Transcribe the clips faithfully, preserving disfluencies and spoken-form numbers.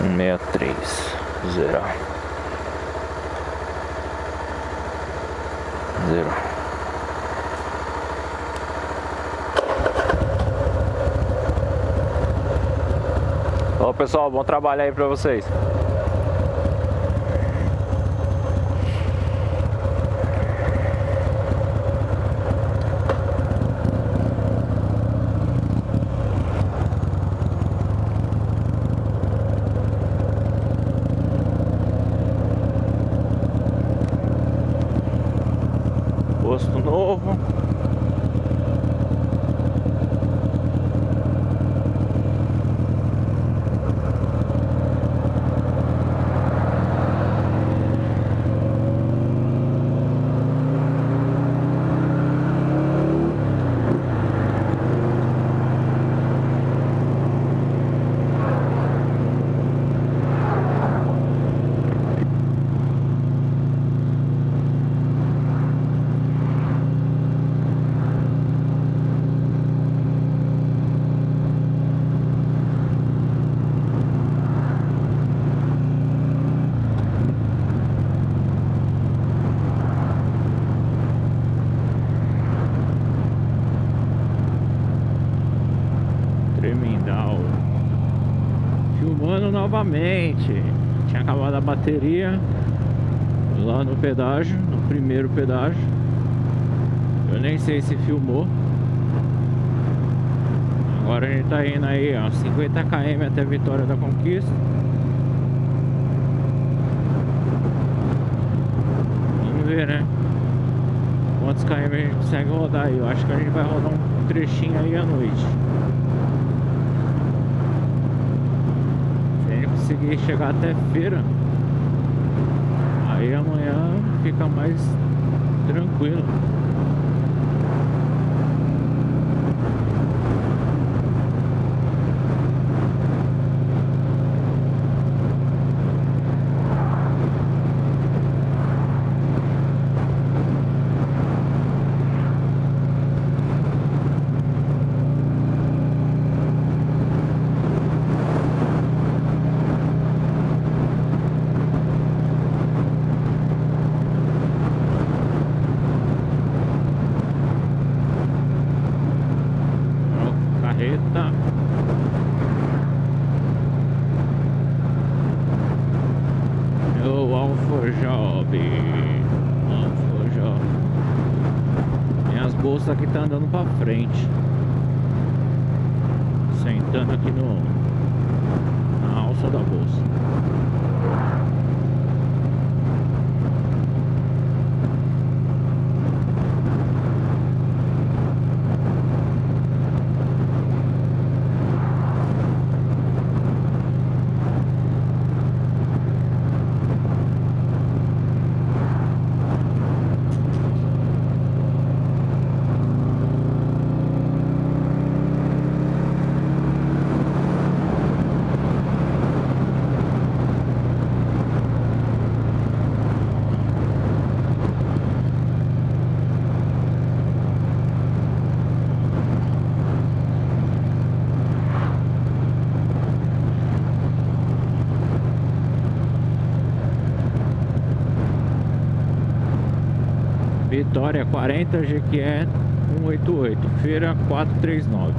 sessenta e três. Zerar. Zero. Ô pessoal, bom trabalho aí pra vocês. Posto novo. Tremendal. Filmando novamente. Tinha acabado a bateria lá no pedágio, no primeiro pedágio. Eu nem sei se filmou. Agora a gente tá indo aí, ó, cinquenta quilômetros até Vitória da Conquista. Vamos ver, né? Quantos quilômetros a gente consegue rodar aí. Eu acho que a gente vai rodar um trechinho aí à noite. Se a gente conseguir chegar até feira, aí amanhã fica mais tranquilo. Carreta. O Alforjob. Alforjob. Minhas bolsas aqui tá andando pra frente. Sentando aqui no na alça da bolsa. Vitória quarenta, Jequié cento e oitenta e oito, Feira quatrocentos e trinta e nove.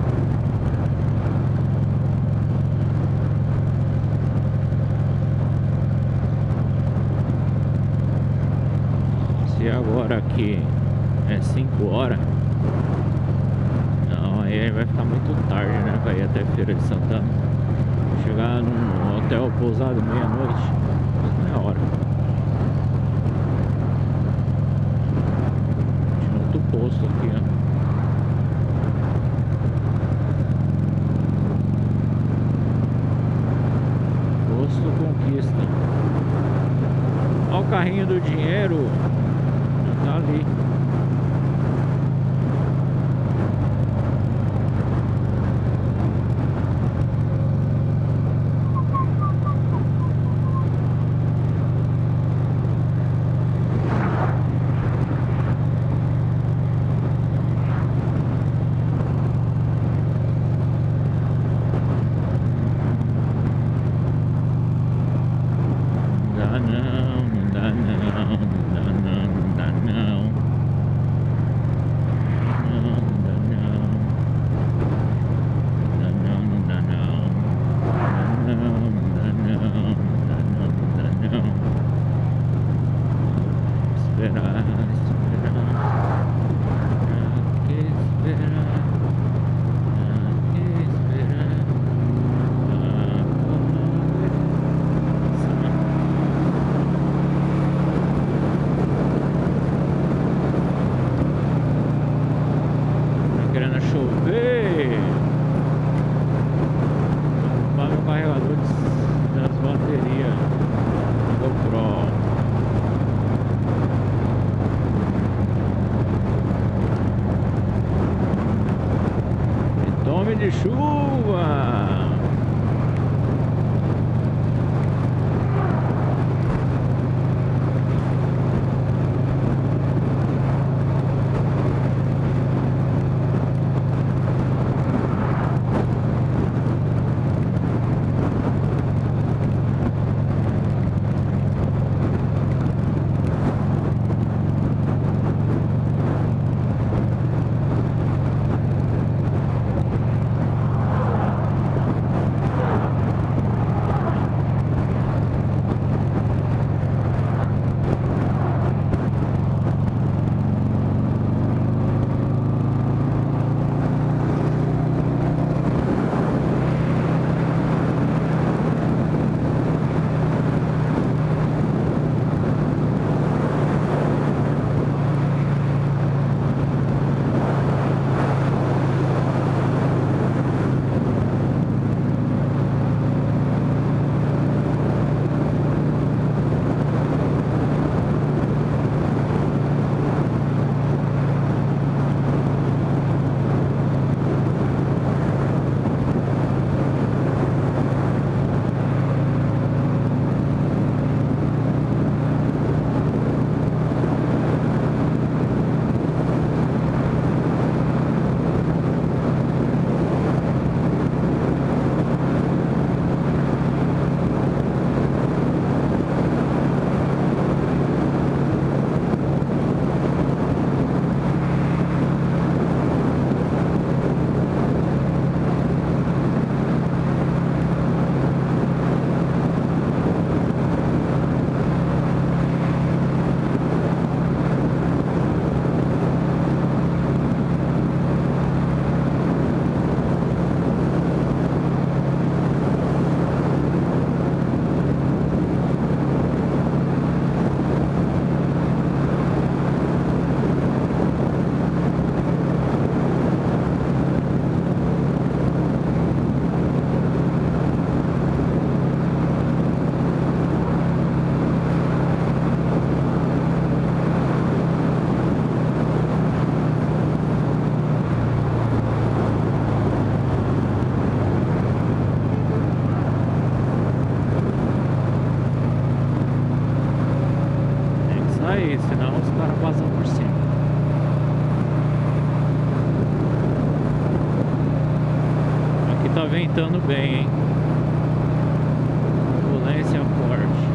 Se agora aqui é cinco horas, não, aí vai ficar muito tarde, né? Vai ir até Feira de Santana. Chegar num hotel pousado meia-noite, não é hora. Posto aqui, ó. Posto Conquista. Olha o carrinho do dinheiro. Já tá ali. chuva. Aí, senão os caras vazam por cima. Aqui tá ventando bem, hein? Turbulência forte.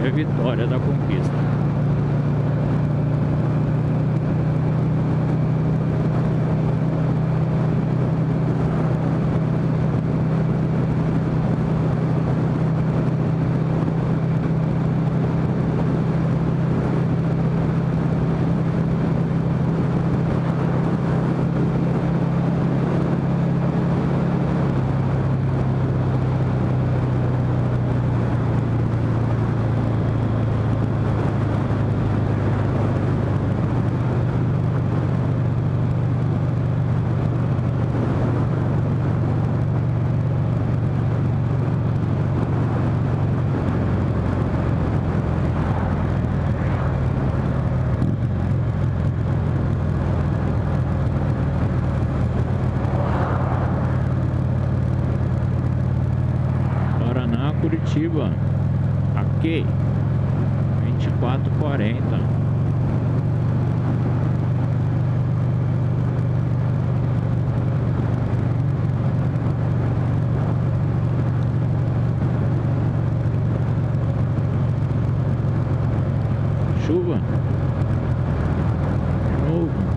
é Vitória da Conquista. Curitiba, aqui vinte e quatro e quarenta. Chuva de novo.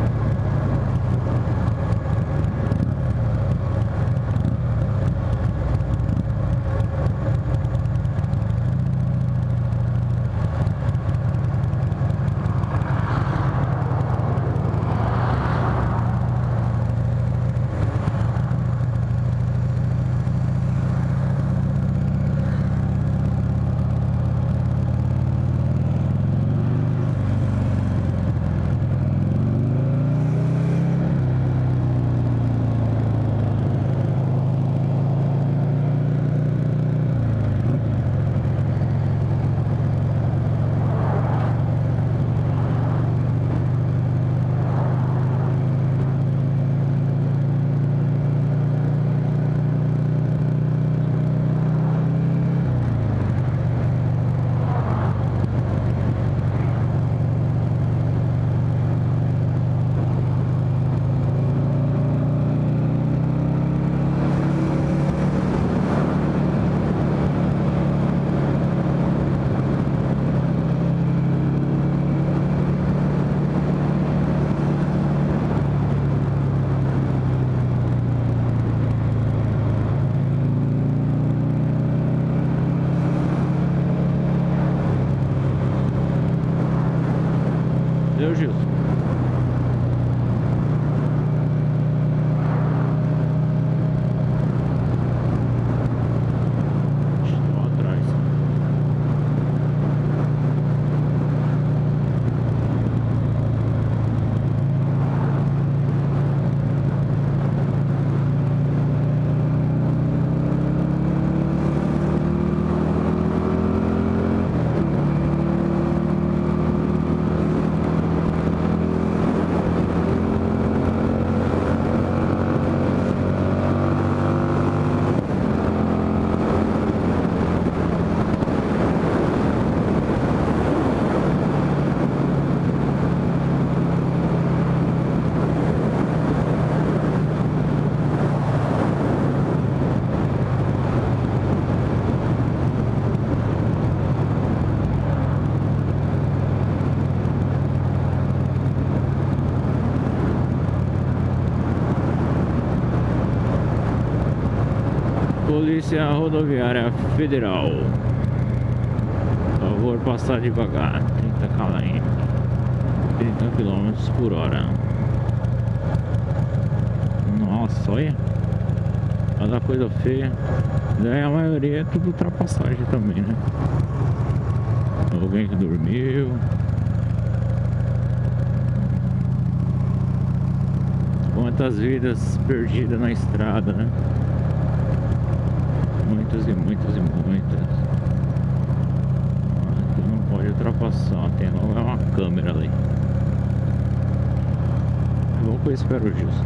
Deu, Gilson? Estou atrás. Polícia Rodoviária Federal, por favor, passar devagar, trinta km, trinta quilômetros por hora. Nossa, olha, cada coisa feia. Daí a maioria é tudo ultrapassagem também, né? Alguém que dormiu. Quantas vidas perdidas na estrada, né? Muitas e muitas e muitas. Então não pode ultrapassar. Tem logo uma câmera ali. Vamos com esse para o Gilson.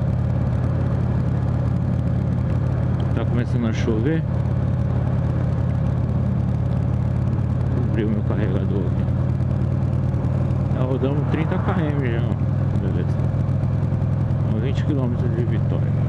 Tá começando a chover. Cobriu meu carregador aqui. Já rodamos trinta quilômetros já. Beleza. vinte quilômetros de Vitória.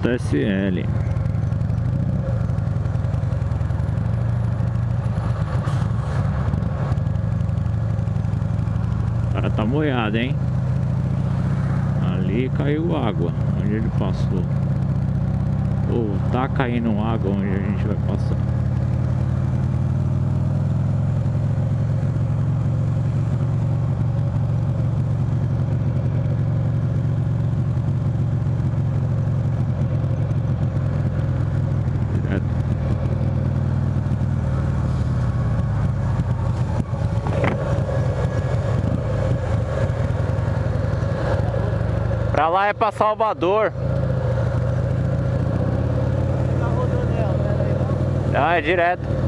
S L. O cara tá molhado, hein? Ali caiu água onde ele passou. Ou tá caindo água onde a gente vai passar. Pra lá é pra Salvador. Ah, é direto.